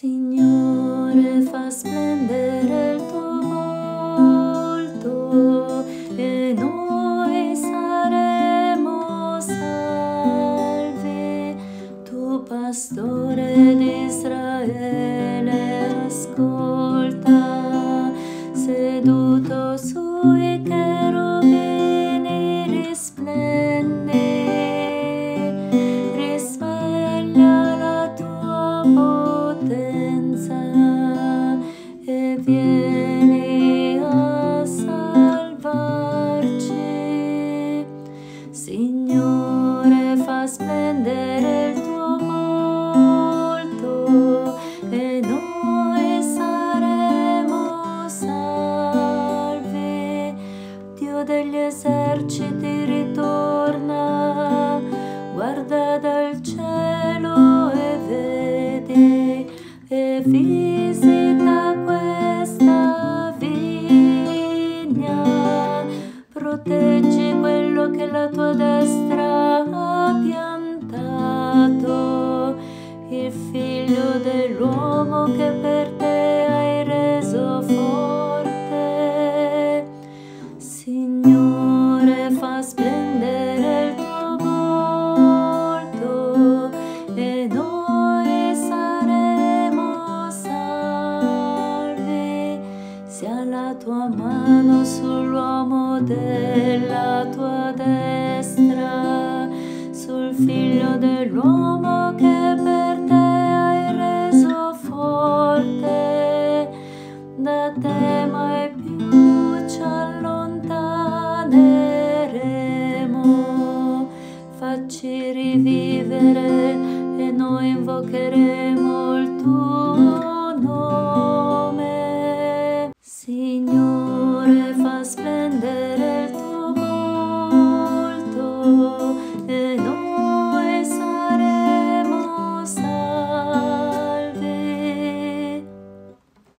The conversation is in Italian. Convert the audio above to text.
Signore, fa splendere il tuo volto e noi saremo salvi. Tu, pastore di Israele, ascolta, seduto sui cherubini risplendi, risveglia la tua potenza e vieni a salvarci. Signore, fa splendere il tuo volto e noi saremo salvi. Dio degli eserciti ritorna, guarda dal cielo e vedi e visita questa vigna. Proteggi quello che la tua destra ha piantato, il figlio dell'uomo che per te hai reso forte. Signore, fa splendere il tuo volto e noi saremo salvi. Sia la tua mano sull'uomo della tua destra, sul figlio dell'uomo che per te hai reso forte. Da te mai più ci allontaneremo. Facci rivivere e noi invocheremo